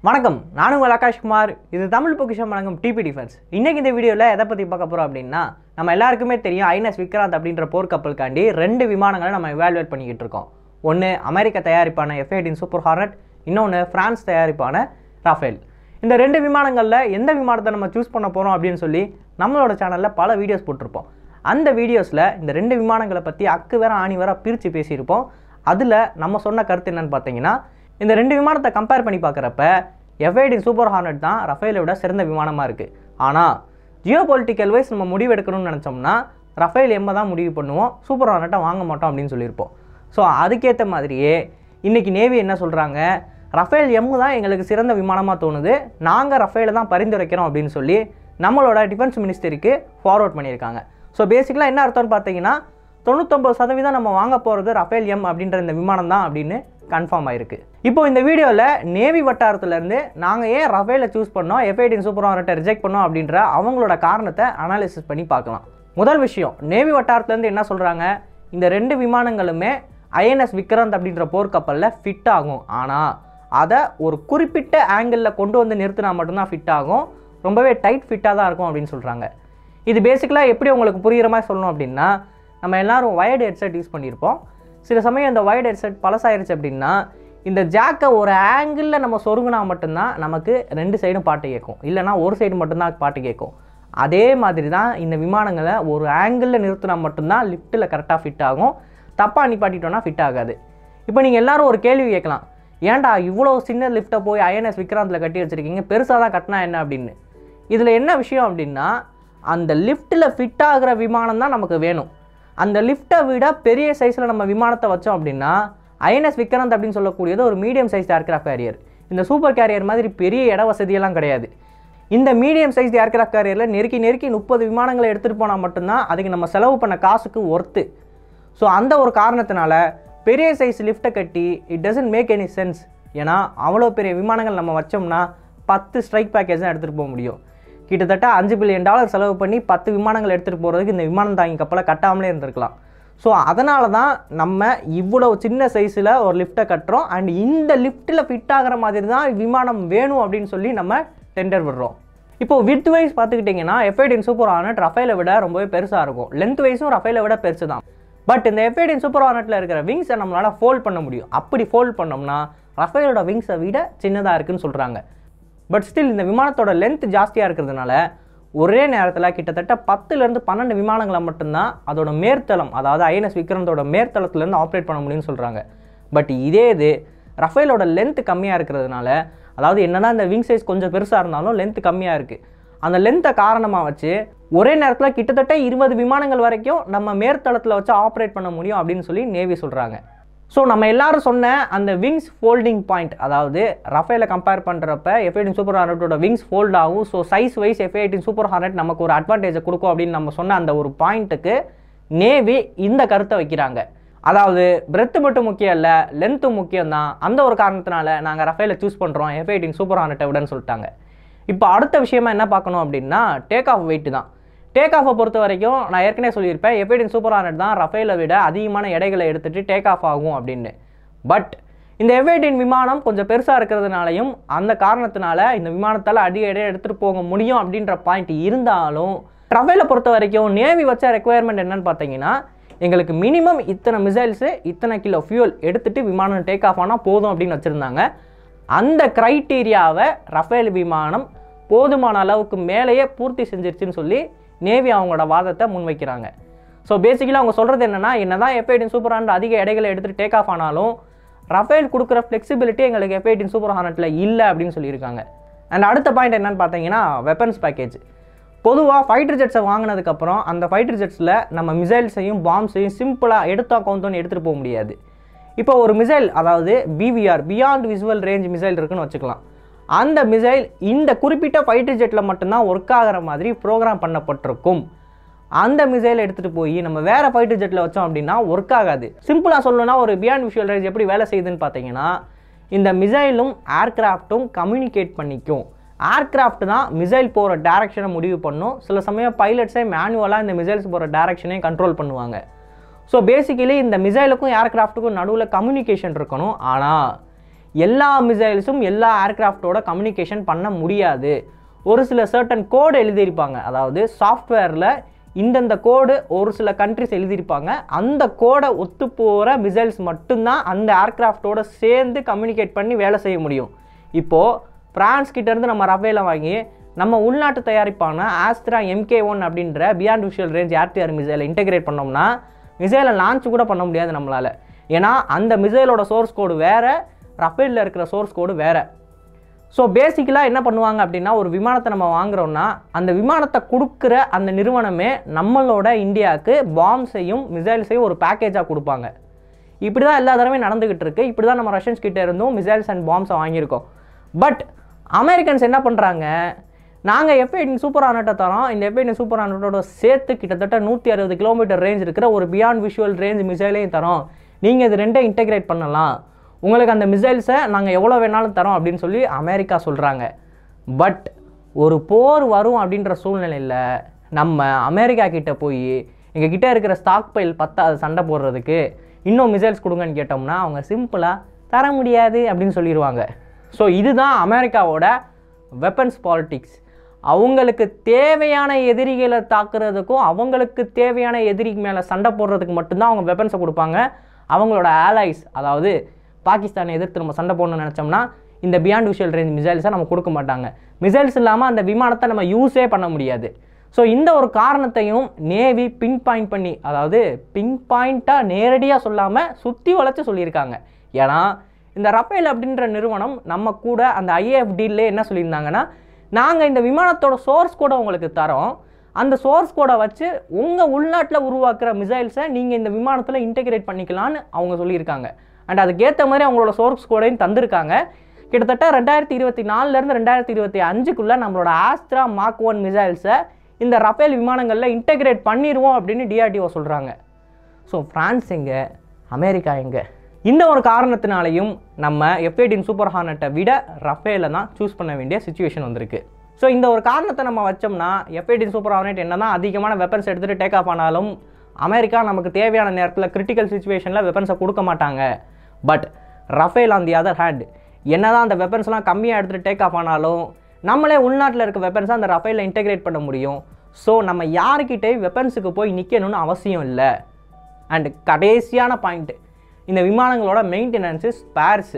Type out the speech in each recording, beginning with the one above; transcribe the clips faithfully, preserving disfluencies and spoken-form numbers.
வணக்கம், நான் உங்கள் ஆகாஷ்குமார். இது தமிழ் பொக்கிஷம் வழங்கும் டிபி டிஃபென்ஸ். இன்றைக்கி இந்த வீடியோவில் எதை பற்றி பார்க்க போகிறோம் அப்படின்னா, நம்ம எல்லாருக்குமே தெரியும் ஐஎன்எஸ் விக்ராந்த் அப்படின்ற போர்க்கப்பலுக்காண்டி ரெண்டு விமானங்களை நம்ம எவாலுவேட் பண்ணிக்கிட்டு இருக்கோம். ஒன்று அமெரிக்க தயாரிப்பான எஃப் எயிட்டீன் சூப்பர் ஹார்னட், இன்னொன்று ஃப்ரான்ஸ் தயாரிப்பான ரஃபேல். இந்த ரெண்டு விமானங்களில் எந்த விமானத்தை நம்ம சூஸ் பண்ண போகிறோம் அப்படின்னு சொல்லி நம்மளோட சேனலில் பல வீடியோஸ் போட்டிருப்போம். அந்த வீடியோஸில் இந்த ரெண்டு விமானங்களை பற்றி அக்கு வேற ஆணி வேற பிரித்து பேசியிருப்போம். அதில் நம்ம சொன்ன கருத்து என்னென்னு பார்த்தீங்கன்னா, இந்த ரெண்டு விமானத்தை கம்பேர் பண்ணி பார்க்குறப்ப எஃப் எயிட்டீன் சூப்பர் ஹார்னட் தான் ரஃபேலை விட சிறந்த விமானமாக இருக்குது. ஆனால் ஜியோ பொலிட்டிக்கல் வைஸ் நம்ம முடிவு எடுக்கணும்னு நினச்சோம்னா ரஃபேல் எம்மை தான் முடிவு பண்ணுவோம், சூப்பர் ஹார்னட்டை வாங்க மாட்டோம் அப்படின்னு சொல்லியிருப்போம். ஸோ அதுக்கேற்ற மாதிரியே இன்றைக்கி நேவி என்ன சொல்கிறாங்க, ரஃபேல் எம்மு தான் எங்களுக்கு சிறந்த விமானமாக தோணுது, நாங்கள் ரஃபேலை தான் பரிந்துரைக்கிறோம் அப்படின்னு சொல்லி நம்மளோட டிஃபென்ஸ் மினிஸ்டருக்கு ஃபார்வர்ட் பண்ணியிருக்காங்க. ஸோ பேசிக்கலாக என்ன அர்த்தம்னு பார்த்தீங்கன்னா, தொண்ணூத்தொம்பது சதவீதம் நம்ம வாங்க போகிறது ரஃபேல் எம் அப்படின்ற இந்த விமானம் தான் அப்படின்னு கன்ஃபார்ம் ஆயிருக்கு. இப்போ இந்த வீடியோவில் நேவி வட்டாரத்துலேருந்து நாங்கள் ஏன் ரஃபேலை சூஸ் பண்ணோம், எஃப் எயிட்டீன் சூப்பர் ஹார்னட்டை ரிஜெக்ட் பண்ணோம் அப்படின்ற அவங்களோட காரணத்தை அனாலிசிஸ் பண்ணி பார்க்கலாம். முதல் விஷயம், நேவி வட்டாரத்துலேருந்து என்ன சொல்கிறாங்க, இந்த ரெண்டு விமானங்களுமே ஐஎன்எஸ் விக்ராந்த் அப்படின்ற போர்க்கப்பலில் ஃபிட் ஆகும். ஆனால் அதை ஒரு குறிப்பிட்ட ஆங்கிளில் கொண்டு வந்து நிறுத்தினா மட்டும்தான் ஃபிட் ஆகும், ரொம்பவே டைட் ஃபிட்டாக தான் இருக்கும் அப்படின்னு சொல்கிறாங்க. இது பேசிக்கலாக எப்படி உங்களுக்கு புரிகிற மாதிரி சொல்லணும் அப்படின்னா, நம்ம எல்லோரும் வயர்டு ஹெட்செட் யூஸ் பண்ணியிருப்போம். சில சமயம் இந்த வயர்டு ஹெட்செட் பழசாயிருச்சு அப்படின்னா இந்த ஜாக்கை ஒரு ஆங்கிளில் நம்ம சொருங்கினா மட்டும்தான் நமக்கு ரெண்டு சைடும் பாட்டு கேட்கும், இல்லைனா ஒரு சைடு மட்டும்தான் பாட்டு கேட்கும். அதே மாதிரி தான் இந்த விமானங்களை ஒரு ஆங்கிளில் நிறுத்தினா மட்டும்தான் லிஃப்ட்டில் கரெக்டாக ஃபிட் ஆகும், தப்பாக நிப்பாட்டிட்டோன்னா ஃபிட் ஆகாது. இப்போ நீங்கள் எல்லோரும் ஒரு கேள்வி கேட்கலாம், ஏன்டா இவ்வளோ சின்ன லிஃப்ட்டை போய் ஐஎன்எஸ் விக்ராந்தில் கட்டி வச்சுருக்கீங்க, பெருசாக தான் கட்டினா என்ன அப்படின்னு. இதில் என்ன விஷயம் அப்படின்னா, அந்த லிஃப்ட்டில் ஃபிட் ஆகிற விமானம் தான் நமக்கு வேணும். அந்த லிஃப்ட்டை விட பெரிய சைஸில் நம்ம விமானத்தை வச்சோம் அப்படின்னா ஐஎன்எஸ் விக்ராந்த் அப்படின்னு சொல்லக்கூடியது ஒரு மீடியம் சைஸ் ஏர்கிராஃப்ட் கேரியர். இந்த சூப்பர் கேரியர் மாதிரி பெரிய இட வசதியெல்லாம் கிடையாது. இந்த மீடியம் சைஸ் ஏர்கிராஃப்ட் கேரியரில் நெருக்கி நெருக்கி முப்பது விமானங்களை எடுத்துகிட்டு போனால் மட்டும்தான் அதுக்கு நம்ம செலவு பண்ண காசுக்கு ஒர்த்து. ஸோ அந்த ஒரு காரணத்தினால பெரிய சைஸ் லிஃப்ட்டை கட்டி it doesn't make any sense. ஏன்னா அவ்வளோ பெரிய விமானங்கள் நம்ம வச்சோம்னா பத்து ஸ்ட்ரைக் பேக்கேஜ் தான் எடுத்துகிட்டு போக முடியும். கிட்டத்தட்ட அஞ்சு பில்லியன் டாலர் செலவு பண்ணி பத்து விமானங்கள் எடுத்துகிட்டு போகிறதுக்கு இந்த விமானம் தாங்கி கப்பலை கட்டாமலே இருந்திருக்கலாம். ஸோ அதனால தான் நம்ம இவ்வளோ சின்ன சைஸில் ஒரு லிஃப்ட்டை கட்டுறோம். அண்ட் இந்த லிஃப்ட்டில் ஃபிட் ஆகிற மாதிரி தான் விமானம் வேணும் அப்படின்னு சொல்லி நம்ம டெண்டர் விடுறோம். இப்போது வித் வைஸ் பார்த்துக்கிட்டிங்கன்னா எஃப் எயிட்டீன் சூப்பர் ஹார்னட் ரஃபேலை விட ரொம்பவே பெருசாக இருக்கும், லென்த் வைஸும் ரஃபேலை விட பெருசு தான். பட் இந்த எஃப் எயிட்டீன் சூப்பர் ஹார்னட்டில் இருக்கிற விங்ஸை நம்மளால் ஃபோல்ட் பண்ண முடியும். அப்படி ஃபோல்ட் பண்ணோம்னா ரஃபேலோட விங்ஸை விட சின்னதாக இருக்குதுன்னு சொல்கிறாங்க. பட் ஸ்டில் இந்த விமானத்தோட லென்த் ஜாஸ்தியாக இருக்கிறதுனால ஒரே நேரத்தில் கிட்டத்தட்ட பத்துலேருந்து பன்னெண்டு விமானங்களை மட்டும்தான் அதோட மேற்தளம், அதாவது ஐஎன்எஸ் விக்ராந்தோட மேற்தளத்துலேருந்து ஆப்ரேட் பண்ண முடியும்னு சொல்கிறாங்க. பட் இதே இது ரஃபேலோட லென்த் கம்மியாக இருக்கிறதுனால, அதாவது என்னதான் இந்த விங் சைஸ் கொஞ்சம் பெருசாக இருந்தாலும் லென்த் கம்மியாக இருக்குது, அந்த லென்த்தை காரணமாக வச்சு ஒரே நேரத்தில் கிட்டத்தட்ட இருபது விமானங்கள் வரைக்கும் நம்ம மேற்தளத்தில் வச்சு ஆப்ரேட் பண்ண முடியும் அப்படின்னு சொல்லி நேவி சொல்கிறாங்க. ஸோ நம்ம எல்லாரும் சொன்ன அந்த விங்ஸ் ஃபோல்டிங் பாயிண்ட், அதாவது ரஃபேலை கம்பேர் பண்ணுறப்ப எஃப் எயிட்டீன் சூப்பர் ஹார்னட்டோட விங்ஸ் ஃபோல்ட் ஆகும். So size wise F eighteen super Hornet நமக்கு ஒரு அட்வான்டேஜை கொடுக்கும் அப்படின்னு நம்ம சொன்ன அந்த ஒரு பாயிண்ட்டுக்கு நேவி இந்த கருத்தை வைக்கிறாங்க. அதாவது பிரெத்து மட்டும் முக்கியம் இல்லை, லென்த்தும் முக்கியம் தான். அந்த ஒரு காரணத்தினால நாங்கள் ரஃபேலை சூஸ் பண்ணுறோம் எஃப் எயிட்டீன் சூப்பர் ஹார்னட்டை விடன்னு சொல்லிட்டாங்க. இப்போ அடுத்த விஷயமா என்ன பார்க்கணும் அப்படின்னா, டேக் ஆஃப் வெயிட் தான். டேக் ஆஃபை பொறுத்த வரைக்கும் நான் ஏற்கனவே சொல்லியிருப்பேன், எஃப் எயிட்டீன் சூப்பர் ஹார்னட் தான் ரஃபேலை விட அதிகமான எடைகளை எடுத்துகிட்டு டேக் ஆஃப் ஆகும் அப்படின்னு. பட் இந்த எஃப் எயிட்டீன் விமானம் கொஞ்சம் பெருசாக இருக்கிறதுனாலையும் அந்த காரணத்தினால இந்த விமானத்தால் அதிக எடையை எடுத்துகிட்டு போக முடியும் அப்படின்ற பாயிண்ட் இருந்தாலும், ரஃபேலை பொறுத்த வரைக்கும் நேவி வச்ச ரெக்குவயர்மெண்ட் என்னன்னு பார்த்தீங்கன்னா, எங்களுக்கு மினிமம் இத்தனை மிசைல்ஸு இத்தனை கிலோ ஃபியூல் எடுத்துகிட்டு விமானம் டேக் ஆஃப் ஆனால் போதும் அப்படின்னு வச்சுருந்தாங்க. அந்த க்ரைட்டீரியாவை ரஃபேல் விமானம் போதுமான அளவுக்கு மேலேயே பூர்த்தி செஞ்சிருச்சுன்னு சொல்லி நேவி அவங்களோட வாதத்தை முன்வைக்கிறாங்க. ஸோ பேசிக்கலாக அவங்க சொல்கிறது என்னென்னா, என்ன தான் எஃப் எயிட்டீன் சூப்பர் ஹார்னட் அதிக எடைகளை எடுத்துகிட்டு டேக் ஆஃப் ஆனாலும் ரஃபேல் கொடுக்குற ஃப்ளெக்சிபிலிட்டி எங்களுக்கு எஃப் எயிட்டீன் சூப்பர் ஹார்னட்டில் இல்லை அப்படின்னு சொல்லியிருக்காங்க. அண்ட் அடுத்த பாயிண்ட் என்னென்னு பார்த்தீங்கன்னா, வெப்பன்ஸ் பேக்கேஜ். பொதுவாக ஃபைட்டர் ஜெட்ஸை வாங்கினதுக்கப்புறம் அந்த ஃபைட்டர் ஜெட்ஸில் நம்ம மிசைல்ஸையும் பாம்ஸையும் சிம்பிளாக எடுத்தா கவுந்தோன்னு எடுத்துகிட்டு போக முடியாது. இப்போ ஒரு மிசைல், அதாவது BVR beyond visual range missile இருக்குன்னு வச்சுக்கலாம். அந்த மிசைல் இந்த குறிப்பிட்ட ஃபைட்டர் ஜெட்டில் மட்டும்தான் ஒர்க் ஆகிற மாதிரி ப்ரோக்ராம் பண்ணப்பட்டிருக்கும். அந்த மிசைல் எடுத்துகிட்டு போய் நம்ம வேறு ஃபைட்டர் ஜெட்டில் வச்சோம் அப்படின்னா ஒர்க் ஆகாது. சிம்பிளாக சொல்லணும்னா ஒரு பியாண்ட் விஷுவல் ரேஞ்ச் எப்படி வேலை செய்யுதுன்னு பார்த்தீங்கன்னா, இந்த மிசைலும் ஏர்கிராஃப்ட்டும் கம்யூனிகேட் பண்ணிக்கும். ஏர்கிராஃப்ட் தான் மிசைல் போகிற டேரெக்ஷனை முடிவு பண்ணும். சில சமயம் பைலட்ஸே மேனுவலாக இந்த மிசைல்ஸ் போகிற டேரெக்ஷனையும் கண்ட்ரோல் பண்ணுவாங்க. ஸோ பேசிக்கலி இந்த மிசைலுக்கும் ஏர்கிராஃப்ட்டுக்கும் நடுவில் கம்யூனிகேஷன் இருக்கணும். ஆனால் எல்லா மிசைல்ஸும் எல்லா ஏர்க்ராஃப்டோட கம்யூனிகேஷன் பண்ண முடியாது. ஒரு சில சர்டன் கோடு எழுதியிருப்பாங்க, அதாவது சாஃப்ட்வேரில் இந்தந்த கோடு ஒரு சில கண்ட்ரிஸ் எழுதியிருப்பாங்க, அந்த கோடை ஒத்து போகிற மிசைல்ஸ் மட்டும்தான் அந்த ஏர்க்ராஃப்டோட சேர்ந்து கம்யூனிகேட் பண்ணி வேலை செய்ய முடியும். இப்போது ஃப்ரான்ஸ் கிட்டேருந்து நம்ம ரஃபேலை வாங்கி நம்ம உள்நாட்டு தயாரிப்பான ஆஸ்த்ரா எம்கே ஒன் அப்படின்ற beyond visual range air to air மிசைலை இன்டெகிரேட் பண்ணோம்னா மிசைலை லான்ச் கூட பண்ண முடியாது நம்மளால். ஏன்னா அந்த மிசைலோட சோர்ஸ் கோடு வேறு, ரஃபேலில் இருக்கிற சோர்ஸ் கோடு வேறு. ஸோ பேசிக்கலாக என்ன பண்ணுவாங்க அப்படின்னா, ஒரு விமானத்தை நம்ம வாங்குகிறோன்னா அந்த விமானத்தை கொடுக்குற அந்த நிறுவனமே நம்மளோட இந்தியாவுக்கு பாம்ஸையும் மிசைல்ஸையும் ஒரு பேக்கேஜாக கொடுப்பாங்க. இப்படி தான் எல்லா தடவையும் நடந்துக்கிட்டு இருக்குது. இப்படி தான் நம்ம ரஷ்யன்ஸ் கிட்டே இருந்தும் மிசைல்ஸ் அண்ட் பாம்ஸை வாங்கியிருக்கோம். பட் அமெரிக்கன்ஸ் என்ன பண்ணுறாங்க, நாங்கள் எஃப் எயிட்டீன் சூப்பர் ஹார்னட்டை தரோம், இந்த எஃப் எயிட்டீன் சூப்பர் ஹார்னட்டோட சேர்த்து கிட்டத்தட்ட நூற்றி அறுபது கிலோமீட்டர் ரேஞ்ச் இருக்கிற ஒரு பியாண்ட் விஷுவல் ரேஞ்ச் மிசைலையும் தரோம், நீங்கள் இது ரெண்டே இன்டெகிரேட் பண்ணலாம், உங்களுக்கு அந்த மிசைல்ஸை நாங்கள் எவ்வளோ வேணாலும் தரோம் அப்படின்னு சொல்லி அமெரிக்கா சொல்கிறாங்க. பட் ஒரு போர் வரும் அப்படின்ற சூழ்நிலையில் நம்ம அமெரிக்கா கிட்டே போய் எங்கள் கிட்டே இருக்கிற ஸ்டாக் பைல் பத்தாது சண்டை போடுறதுக்கு இன்னும் மிசைல்ஸ் கொடுங்கன்னு கேட்டோம்னா அவங்க சிம்பிளாக தர முடியாது அப்படின்னு சொல்லிடுவாங்க. ஸோ இதுதான் அமெரிக்காவோட வெப்பன்ஸ் பாலிட்டிக்ஸ். அவங்களுக்கு தேவையான எதிரிகளை தாக்குறதுக்கும் அவங்களுக்கு தேவையான எதிரிக்கு மேலே சண்டை போடுறதுக்கு மட்டும்தான் அவங்க வெப்பன்ஸை கொடுப்பாங்க. அவங்களோட ஆலைஸ், அதாவது பாகிஸ்தானை எதிர்த்து நம்ம சண்டை போடணும்னு நினச்சோம்னா இந்த பியாண்ட் விஷுவல் ரேஞ்ச் மிசைல்ஸை நம்ம கொடுக்க மாட்டாங்க. மிசைல்ஸ் இல்லாமல் அந்த விமானத்தை நம்ம யூஸே பண்ண முடியாது. ஸோ இந்த ஒரு காரணத்தையும் நேவி பின் பாயிண்ட் பண்ணி, அதாவது பின் பாயிண்ட்டாக நேரடியாக சொல்லாமல் சுற்றி வளைச்சு சொல்லியிருக்காங்க. ஏன்னா இந்த ரஃபேல் அப்படின்ற நிறுவனம் நம்ம கூட அந்த ஐஏஎஃப் டீல்லே என்ன சொல்லியிருந்தாங்கன்னா, நாங்கள் இந்த விமானத்தோட சோர்ஸ் கோடை உங்களுக்கு தரோம், அந்த சோர்ஸ் கோடை வச்சு உங்கள் உள்நாட்டில் உருவாக்குற மிசைல்ஸை நீங்கள் இந்த விமானத்தில் இன்டெகிரேட் பண்ணிக்கலான்னு அவங்க சொல்லியிருக்காங்க. அண்ட் அதுக்கேற்ற மாதிரி அவங்களோட சோர்ஸ் கோடையும் தந்திருக்காங்க. கிட்டத்தட்ட ரெண்டாயிரத்தி இருபத்தி நாலுலேருந்து ரெண்டாயிரத்தி இருபத்தி அஞ்சுக்குள்ளே நம்மளோட ஆஸ்த்ரா மார்க் ஒன் மிசைல்ஸை இந்த ரஃபேல் விமானங்களில் இன்டெகிரேட் பண்ணிடுவோம் அப்படின்னு டிஆர்டிஓ சொல்கிறாங்க. ஸோ ஃப்ரான்ஸ் எங்கே, அமெரிக்கா எங்கே? இந்த ஒரு காரணத்தினாலையும் நம்ம எஃப் எயிட்டீன் சூப்பர் ஹார்னட்டை விட ரஃபேலை தான் சூஸ் பண்ண வேண்டிய சுச்சுவேஷன் வந்திருக்கு. ஸோ இந்த ஒரு காரணத்தை நம்ம வச்சோம்னா எஃப் எயிட்டீன் சூப்பர் ஹார்னட் என்ன தான் அதிகமான வெப்பன்ஸ் எடுத்துகிட்டு டேக் ஆஃப் ஆனாலும் அமெரிக்கா நமக்கு தேவையான நேரத்தில் கிரிட்டிக்கல் சுச்சுவேஷனில் வெப்பன்ஸை கொடுக்க மாட்டாங்க. But Rafale on the other hand என்ன தான் அந்த வெப்பன்ஸ்லாம் கம்மியாக எடுத்துகிட்டு டேக் ஆஃப் ஆனாலும் நம்மளே உள்நாட்டில் இருக்க வெப்பன்ஸை அந்த ரஃபேலில் இன்டெகிரேட் பண்ண முடியும். ஸோ நம்ம யாருக்கிட்டே வெப்பன்ஸுக்கு போய் நிற்கணும்னு அவசியம் இல்லை. அண்ட் கடைசியான பாயிண்ட்டு, இந்த விமானங்களோட maintenance spares.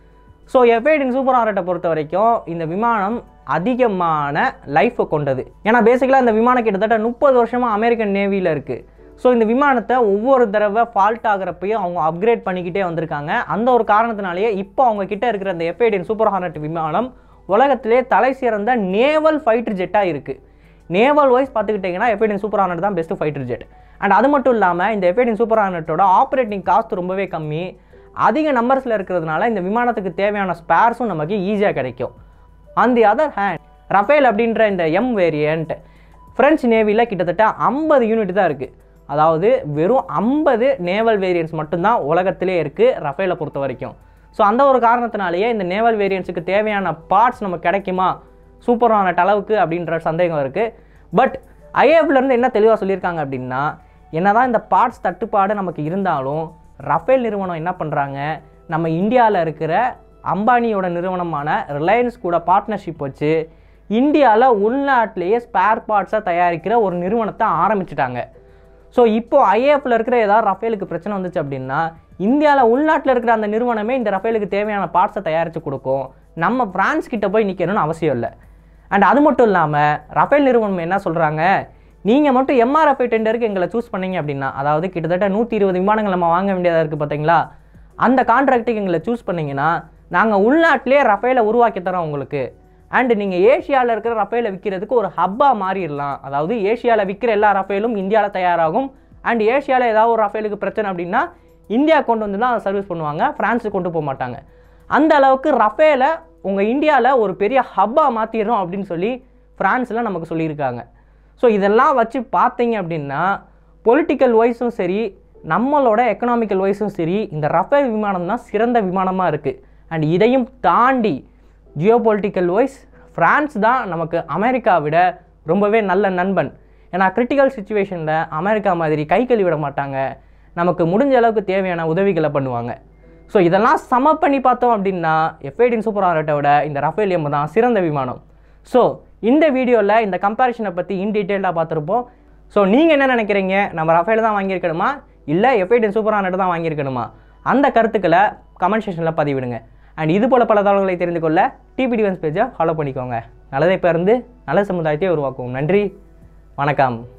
So F eighteen super ஹார்னட்டை பொறுத்த வரைக்கும் இந்த விமானம் அதிகமான லைஃப்பை கொண்டது. ஏன்னா பேசிக்கலாக இந்த விமானம் கிட்டத்தட்ட முப்பது வருஷமாக அமெரிக்கன் நேவியில் இருக்குது. ஸோ இந்த விமானத்தை ஒவ்வொரு தடவை ஃபால்ட் ஆகிறப்பையும் அவங்க அப்கிரேட் பண்ணிக்கிட்டே வந்திருக்காங்க. அந்த ஒரு காரணத்தினாலேயே இப்போ அவங்க கிட்டே இருக்கிற இந்த எஃப் எயிட்டீன் சூப்பர் ஹார்னட் விமானம் உலகத்திலே தலை சிறந்த நேவல் ஃபைட்டர் ஜெட்டாக இருக்குது. நேவல் வைஸ் பார்த்துக்கிட்டிங்கன்னா எஃப் எயிட்டீன் சூப்பர் ஹார்னட் தான் பெஸ்ட்டு ஃபைட்டர் ஜெட். அண்ட் அது மட்டும் இல்லாமல் இந்த எஃப் எயிட்டீன் சூப்பர் ஹார்னட்டோட ஆப்ரேட்டிங் காஸ்ட் ரொம்பவே கம்மி. அதிக நம்பர்ஸில் இருக்கிறதுனால இந்த விமானத்துக்கு தேவையான ஸ்பேர்ஸும் நமக்கு ஈஸியாக கிடைக்கும். On the other hand Rafale அப்படின்ற இந்த எம் வேரியண்ட் ஃப்ரெஞ்ச் நேவியில் கிட்டத்தட்ட ஐம்பது யூனிட் தான் இருக்குது. அதாவது வெறும் ஐம்பது நேவல் வேரியன்ட்ஸ் மட்டும்தான் உலகத்திலே இருக்குது ரஃபேலை பொறுத்த வரைக்கும். ஸோ அந்த ஒரு காரணத்தினாலேயே இந்த நேவல் வேரியன்ட்ஸுக்கு தேவையான பார்ட்ஸ் நமக்கு கிடைக்குமா சூப்பர் ஹார்னட் அளவுக்கு அப்படின்ற சந்தேகம் இருக்குது. பட் ஐஏஎஃப்லேருந்து என்ன தெளிவாக சொல்லியிருக்காங்க அப்படின்னா, என்ன தான் இந்த பார்ட்ஸ் தட்டுப்பாடு நமக்கு இருந்தாலும் ரஃபேல் நிறுவனம் என்ன பண்ணுறாங்க, நம்ம இந்தியாவில் இருக்கிற அம்பானியோட நிறுவனமான ரிலையன்ஸ் கூட பார்ட்னர்ஷிப் வச்சு இந்தியாவில் உள்நாட்டிலேயே ஸ்பேர் பார்ட்ஸை தயாரிக்கிற ஒரு நிறுவனத்தை ஆரம்பிச்சிட்டாங்க. ஸோ இப்போது ஐஏஎஃப்ல இருக்கிற ஏதாவது ரஃபேலுக்கு பிரச்சனை வந்துச்சு அப்படின்னா இந்தியாவில் உள்நாட்டில் இருக்கிற அந்த நிறுவனமே இந்த ரஃபேலுக்கு தேவையான பார்ட்ஸை தயாரித்து கொடுக்கும். நம்ம ஃப்ரான்ஸ் கிட்ட போய் நிற்கணும்னு அவசியம் இல்லை. அண்ட் அது மட்டும் இல்லாமல் ரஃபேல் நிறுவனம் என்ன சொல்கிறாங்க, நீங்கள் மட்டும் எம்ஆர்எஃப்ஐ டெண்டருக்கு எங்களை சூஸ் பண்ணீங்க அப்படின்னா, அதாவது கிட்டத்தட்ட நூற்றி இருபது விமானங்கள் நம்ம வாங்க வேண்டியதாக இருக்குது பார்த்தீங்களா, அந்த கான்ட்ராக்ட்டுக்கு எங்களை சூஸ் பண்ணிங்கன்னா நாங்கள் உள்நாட்டிலே ரஃபேலை உருவாக்கி தரோம் உங்களுக்கு. அண்டு நீங்கள் ஏஷியாவில் இருக்கிற ரஃபேலை விற்கிறதுக்கு ஒரு ஹப்பாக மாறிடலாம். அதாவது ஏஷியாவில் விற்கிற எல்லா ரஃபேலும் இந்தியாவில் தயாராகும். அண்ட் ஏஷியாவில் ஏதாவது ஒரு ரஃபேலுக்கு பிரச்சனை அப்படின்னா இந்தியா கொண்டு வந்து தான் அதை சர்வீஸ் பண்ணுவாங்க, ஃப்ரான்ஸுக்கு கொண்டு போக மாட்டாங்க. அந்த அளவுக்கு ரஃபேலை உங்கள் இந்தியாவில் ஒரு பெரிய ஹப்பாக மாற்றிடுறோம் அப்படின்னு சொல்லி ஃப்ரான்ஸில் நமக்கு சொல்லியிருக்காங்க. ஸோ இதெல்லாம் வச்சு பார்த்தீங்க அப்படின்னா பொலிட்டிக்கல் வைஸும் சரி நம்மளோட எக்கனாமிக்கல் வைஸும் சரி இந்த ரஃபேல் விமானம் தான் சிறந்த விமானமாக இருக்குது. அண்ட் இதையும் தாண்டி ஜியோ பொலிட்டிக்கல் வைஸ் ஃப்ரான்ஸ் தான் நமக்கு அமெரிக்கா விட ரொம்பவே நல்ல நண்பன். ஏன்னா கிரிட்டிக்கல் சுச்சுவேஷனில் அமெரிக்கா மாதிரி கை கழுவி விட மாட்டாங்க, நமக்கு முடிஞ்ச அளவுக்கு தேவையான உதவிகளை பண்ணுவாங்க. ஸோ இதெல்லாம் சம பண்ணி பார்த்தோம் அப்படின்னா எஃப் எயிட்டீன் சூப்பர் ஹார்னட்டை விட இந்த ரஃபேல் எம் தான் சிறந்த விமானம். ஸோ இந்த வீடியோவில் இந்த கம்பேரிஷனை பற்றி இன் டீட்டெயிலாக பார்த்துருப்போம். ஸோ நீங்கள் என்ன நினைக்கிறீங்க, நம்ம ரஃபேல் தான் வாங்கியிருக்கணுமா இல்லை எஃப் எயிட்டீன் சூப்பர் ஹார்னட் தான் வாங்கியிருக்கணுமா? அந்த கருத்துக்களை கமெண்ட் செக்ஷனில் பதிவிடுங்க. அண்ட் இது போல் பல தகவல்களை தெரிந்து கொள்ள டிபி டிஃபென்ஸ் பேஜை ஃபாலோ பண்ணிக்கோங்க. நல்லதை பிறந்து நல்ல சமுதாயத்தை உருவாக்குவோம். நன்றி, வணக்கம்.